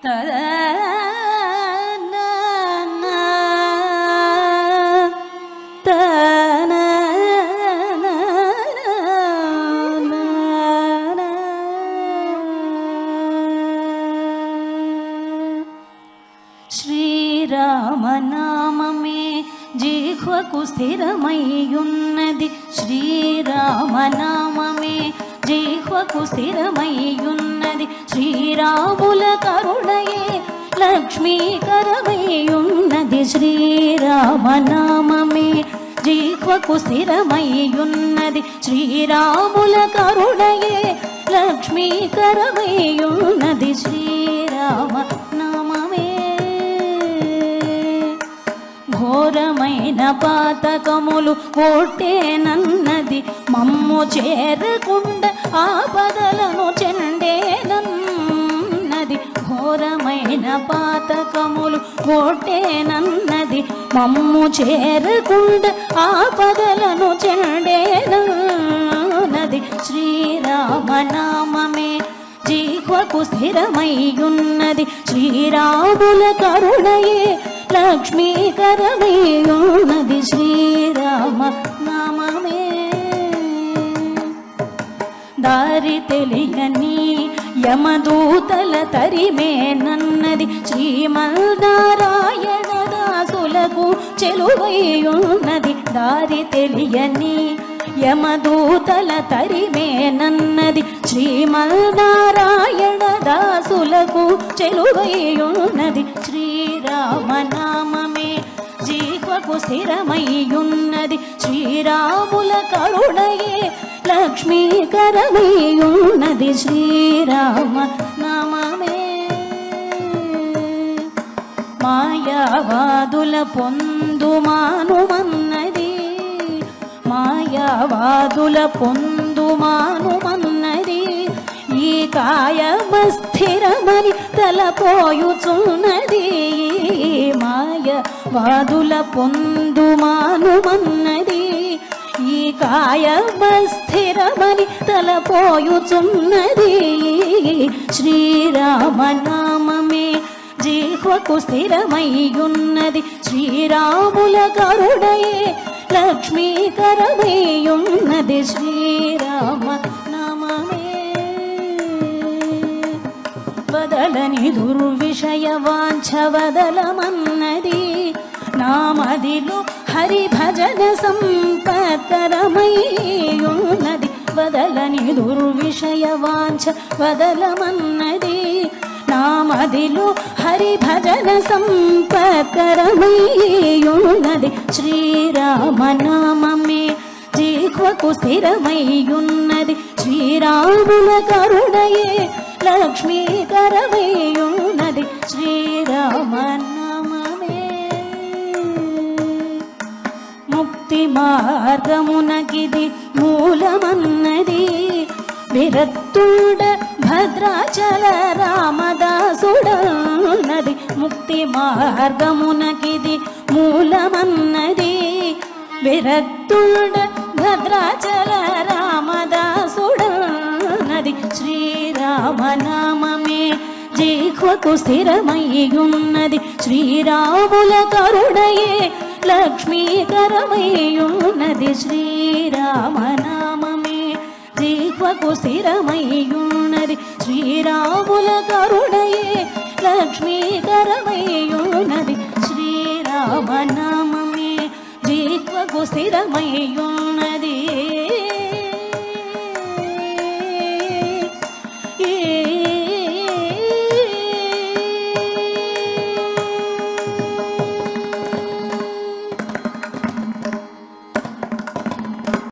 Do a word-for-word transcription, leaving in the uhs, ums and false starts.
శ్రీరామనామమే జిహ్వకు స్థిరమయ్యున్నది శ్రీరామనామమే జిహ్వకు స్థిరమయ్యున్నది శ్రీరాముల కరుణయే లక్ష్మీకరమయ్యున్నది శ్రీరామనామమే జిహ్వకు స్థిరమయ్యున్నది శ్రీరాముల కరుణయే లక్ష్మీకరమయ్యున్నది శ్రీరామ నామమే ఘోరమైన పాతకములు కొట్టేనన్నది మమ్ము చేరకుండా ఆపదలను చెండేనన్నది ఘోరమైన పాతకములు కొట్టేనన్నది మమ్ము చేరకుండా ఆపదలను చెండేనన్నది శ్రీరామనామమే జిహ్వకు స్థిరమయ్యున్నది శ్రీరాముల కరుణయే లక్ష్మీకరమయ్యున్నది శ్రీరామ నామమే దారి తెలియని యమదూతల తరిమేనన్నది శ్రీమన్నారాయణ దాసులకు చెలువయ్యున్నది దారి తెలియని యమదూతల తరిమేనన్నది శ్రీమన్నారాయణ దాసులకు చెలువయ్యున్నది శ్రీరామనామమే జిహ్వకు స్థిరమయ్యున్నది శ్రీరాముల కరుణయే లక్ష్మీకరమయ్యున్నది శ్రీరామ నామమే మాయావాదుల పొందుమానుమన్నది మాయావాదుల పొందుమానుమన్నది ఈ కాయమస్థిరమని తలపోయుచున్నది మాయవాదుల పొందుమానుమన్నది ఈ కాయమస్థిరమని తలపోయుచున్నది శ్రీరామనామమే జిహ్వకు స్థిరమయ్యున్నది శ్రీరాముల కరుణయే లక్ష్మీకరమయ్యున్నది శ్రీరామ నామమే వదలని దుర్విషయ వాంఛ వదలమన్నది నామదిలో హరి భజన సంపత్కరమయ్యున్నది వదలని దుర్విషయ వాంఛ వదలమన్నది నామదిలో హరి భజన సంపత్కరమయ్యున్నది శ్రీరామనామమే జిహ్వకు స్థిరమయ్యున్నది శ్రీరాముల కరుణయే లక్ష్మీకరమయ్యున్నది శ్రీరామనామమే ముక్తి మార్గమునకిది మూలమన్నది విరక్తుడ భద్రాచల రామదాసుడన్నది ముక్తి మార్గమునకిది మూలమన్నది విరక్తుడ భద్రాచల రామదాసుడన్నది శ్రీరామనామమే జిహ్వకు స్థిరమయ్యున్నది శ్రీరాముల కరుణయే లక్ష్మీకరమయ్యున్నది శ్రీరామనామమే జిహ్వకు స్థిరమయ్యున్నది శ్రీరాముల కరుణయే లక్ష్మీకరమయ్యున్నది శ్రీరామనామమే జిహ్వకు స్థిరమయ్యున్నది